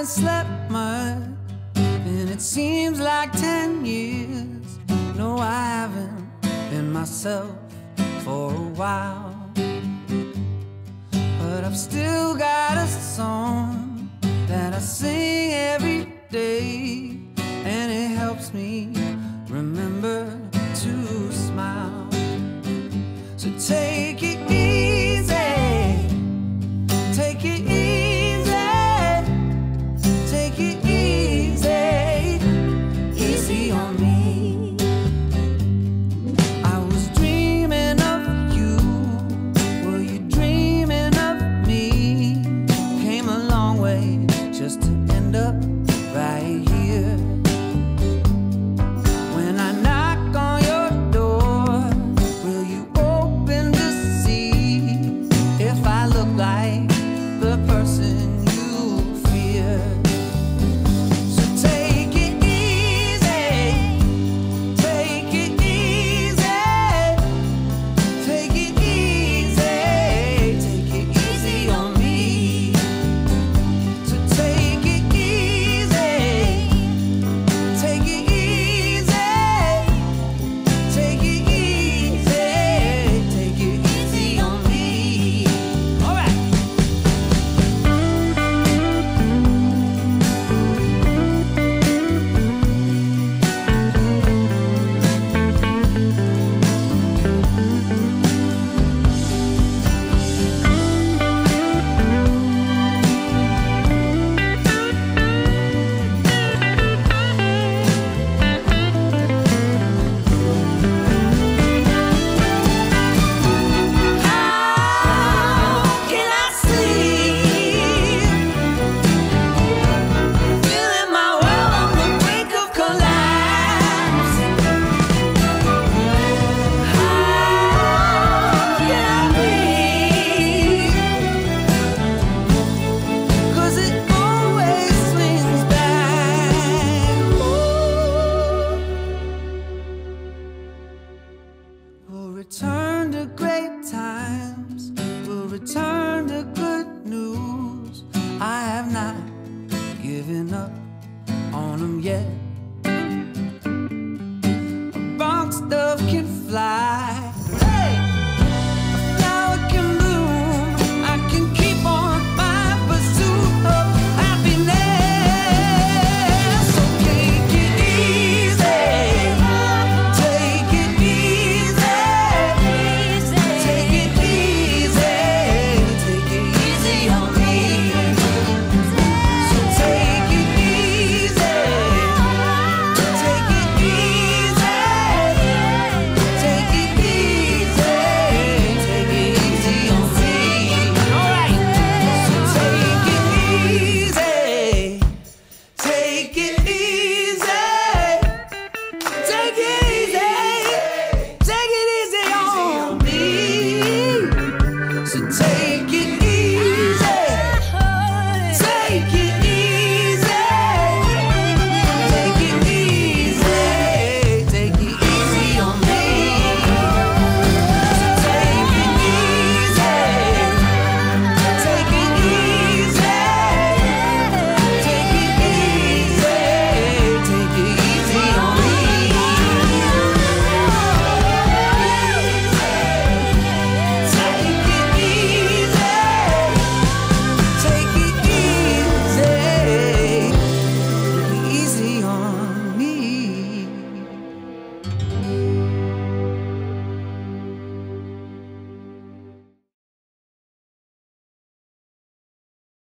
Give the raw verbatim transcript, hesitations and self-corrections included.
haven't slept much, and it seems like ten years. No, I haven't been myself for a while, but I've still got a song that I sing every day, and it helps me remember to smile. So take it easy, take it easy, take it easy, easy on me. I was dreaming of you, were you dreaming of me? Came a long way just to end up right here. When I knock on your door, will you open to see if I look like the person you fear? So take it easy, take it easy, take it easy, take it easy on me. So take it easy, take it easy, take it easy, take it easy on me. All right. How can I sleep? Feeling my world on the brink of collapse. How can I breathe? 'Cause it always swings back. We'll return to great times, we'll return to good news. I have not given up on them yet.